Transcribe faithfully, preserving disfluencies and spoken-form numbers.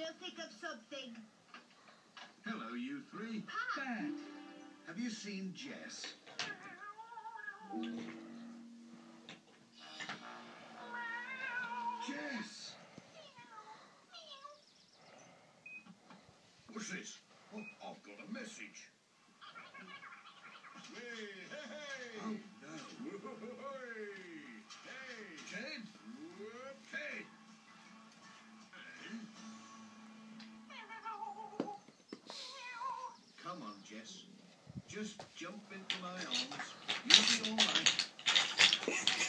He'll think of something. Hello, you three. Pat! Pat, have you seen Jess? Jess! What's this? Oh, I've got a message. Hey, hey, hey! Oh, no. Hey! Hey! Ted? Ted! Come on, Jess. Just jump into my arms. You'll be all right.